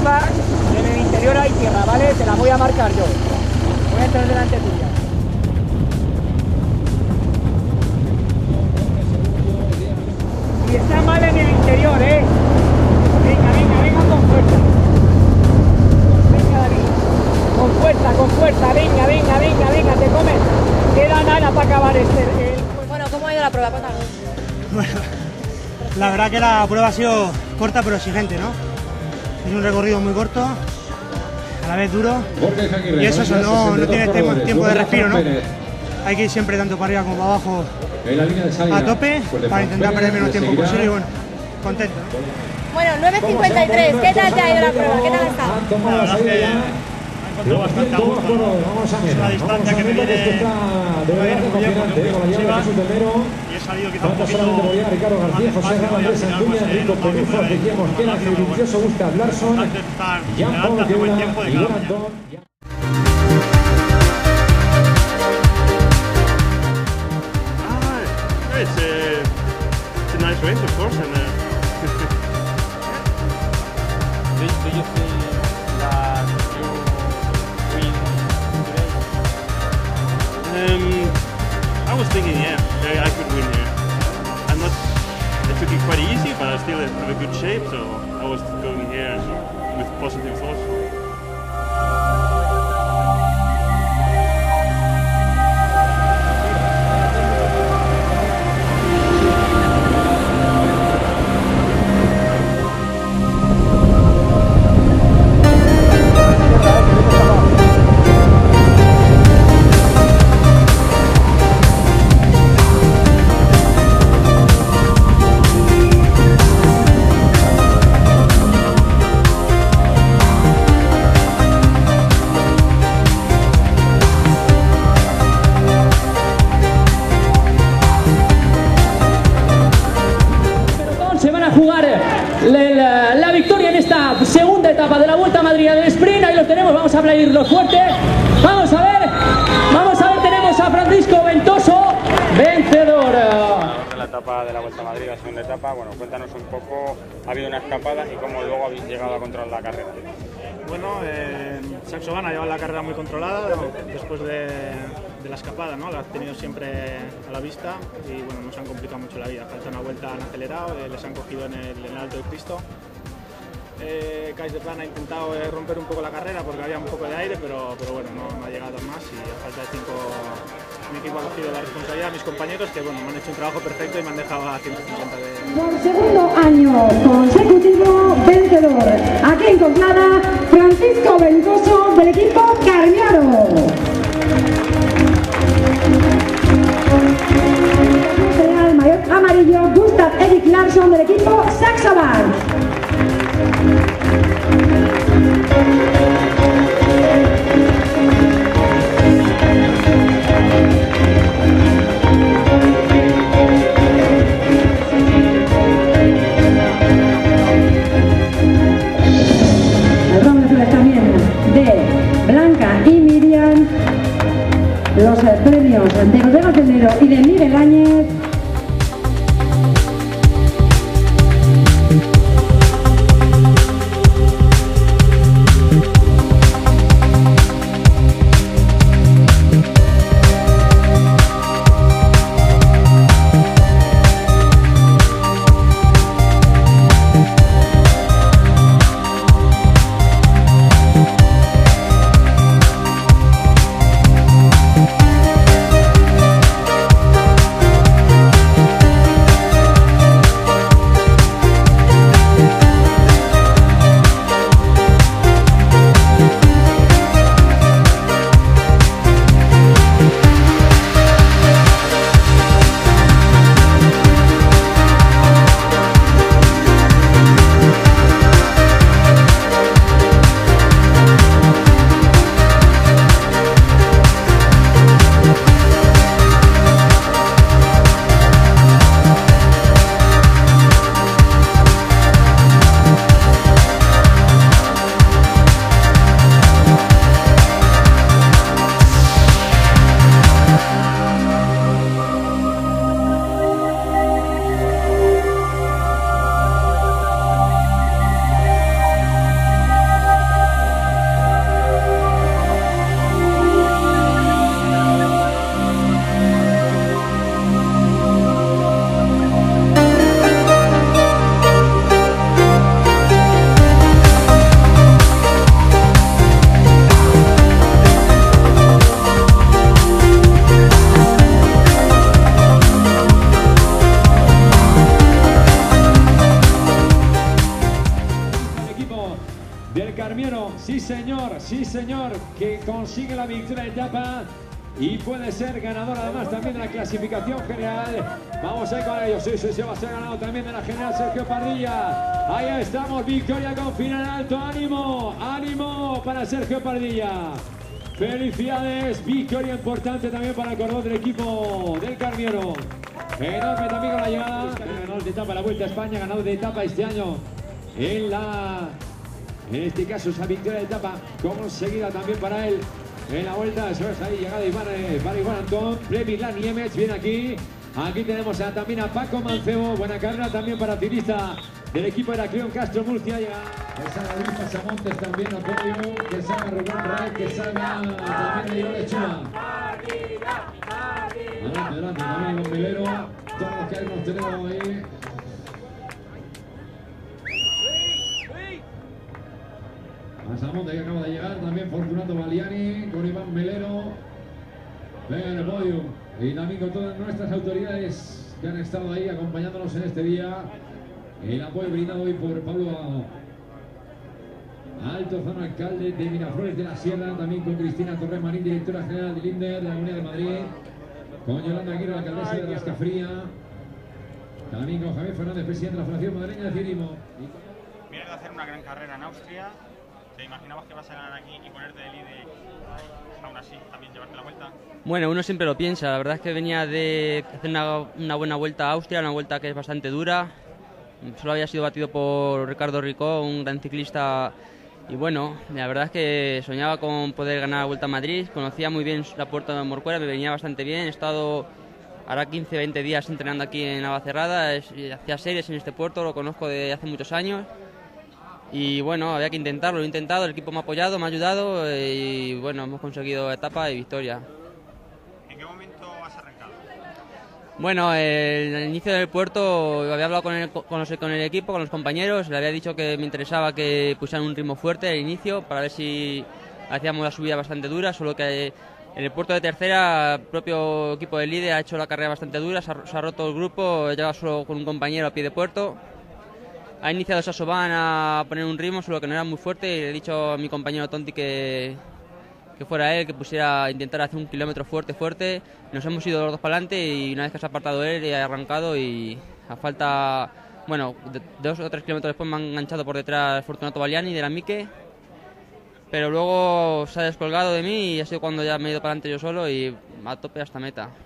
curva, en el interior hay tierra, ¿vale? Te la voy a marcar yo. Voy a entrar delante tuya. Y está mal en el interior, ¿eh? Venga, venga, venga con fuerza. Venga, David. Con fuerza, venga, venga, venga, venga, te comes. Queda nada para acabar Bueno, ¿cómo ha ido la prueba? Cuéntanos. Bueno, la verdad que la prueba ha sido corta pero exigente, ¿no? Es un recorrido muy corto, a la vez duro, y eso no tiene tiempo de respiro, ¿no? Hay que ir siempre tanto para arriba como para abajo a tope para intentar perder menos tiempo posible y bueno, contento, ¿no? Bueno, 9:53, ¿qué tal te ha ido la prueba? ¿Qué tal ha estado? La verdad que me he encontrado bastante a gusto, ¿no? Es una distancia que me viene muy bien porque es muy ofensiva y he salido quizá un poquito más despacio y al final pues no he estado bien fuera de ritmo. Bueno, la verdad que es importante estar delante, hace buen tiempo de cada mañana. It's a nice race, of course, and do you think that you win today? I was thinking, yeah, I could win here. I took it quite easy, but I still have a good shape, so I was going here with positive thoughts. Jugar la victoria en esta segunda etapa de la Vuelta a Madrid del Sprint. Ahí los tenemos, vamos a aplaudirlos fuerte. Vamos a ver, tenemos a Francisco Ventoso, vencedor. De la etapa de la Vuelta a Madrid, la segunda etapa, bueno, cuéntanos un poco, ha habido una escapada y cómo luego habéis llegado a controlar la carrera. Bueno, Saxo Gana lleva la carrera muy controlada después de la escapada, ¿no? La han tenido siempre a la vista y bueno, nos han complicado mucho la vida. Falta una vuelta, han acelerado, les han cogido en el Alto de Cristo. Kais de Plan ha intentado romper un poco la carrera porque había un poco de aire, pero bueno, no ha llegado más y a falta de 5 mi equipo ha cogido la responsabilidad, mis compañeros, que bueno, me han hecho un trabajo perfecto y me han dejado a 150 de... Por segundo año consecutivo, vencedor. Aquí en Coslada, Francisco Ventoso del equipo Carmiano. El mayor amarillo, Gustav Erik Larsson del equipo Saxo Bank. Los premios de Rodrigo Tendero y de Miguel Áñez. sí señor, que consigue la victoria de etapa y puede ser ganador además también de la clasificación general. Vamos a ir con ellos, sí, va a ser ganado también de la general Sergio Pardilla. Ahí estamos, victoria con final alto, ánimo para Sergio Pardilla. Felicidades, victoria importante también para el cordón del equipo del Carmiero. Enorme también con la llegada. Ganador de etapa la Vuelta a España, ganador de etapa este año en este caso esa victoria de etapa conseguida también para él en la Vuelta. Eso es, ahí llegada para Iván Antón. Premilan Niemec viene aquí. Aquí tenemos también a Paco Mancebo. Buena carrera también para ciclista del equipo de Heraclión Castro Murcia. Que salga Luis Pasamontes también a podio. Que salga Rubén Rey. Que salga también León Lechuga. Adelante también Iván Melero. Todos los que hemos tenido ahí. Pasamontes que acaba de llegar. También Fortunato Baliani con Iván Melero. Venga en el podio. Y también con todas nuestras autoridades que han estado ahí acompañándonos en este día. El apoyo brindado hoy por Pablo Altozano, alcalde de Miraflores de la Sierra. También con Cristina Torres Marín, directora general de Linder de la Comunidad de Madrid. Con Yolanda Aguirre, la alcaldesa de Rascafría. También con Javier Fernández, presidente de la Fundación Madrileña de Ciclismo. Vienes de hacer una gran carrera en Austria. ¿Te imaginabas que vas a ganar aquí y ponerte de líder, aún así también llevarte la vuelta? Bueno, uno siempre lo piensa. La verdad es que venía de hacer una buena vuelta a Austria, una vuelta que es bastante dura. Solo había sido batido por Ricardo Ricó, un gran ciclista. Y bueno, la verdad es que soñaba con poder ganar la Vuelta a Madrid. Conocía muy bien la Puerta de Morcuera, me venía bastante bien. He estado ahora 15-20 días entrenando aquí en Navacerrada. Hacía series en este puerto, lo conozco de hace muchos años. Y bueno, había que intentarlo, lo he intentado, el equipo me ha apoyado, me ha ayudado y bueno, hemos conseguido etapa y victoria. ¿En qué momento has arrancado? Bueno, el inicio del puerto había hablado con el equipo, con los compañeros, le había dicho que me interesaba que pusieran un ritmo fuerte al inicio para ver si hacíamos la subida bastante dura, solo que en el puerto de tercera el propio equipo de líder ha hecho la carrera bastante dura, se ha roto el grupo, he llegado solo con un compañero a pie de puerto. Ha iniciado Sasoban a poner un ritmo, solo que no era muy fuerte, y le he dicho a mi compañero Tonti que fuera él, que pusiera, intentar hacer un kilómetro fuerte. Nos hemos ido los dos para adelante y una vez que se ha apartado él, he arrancado y a falta, bueno, de 2 o 3 kilómetros después me han enganchado por detrás Fortunato Baliani de la Mique, pero luego se ha descolgado de mí y ha sido cuando ya me he ido para adelante yo solo y a tope hasta meta.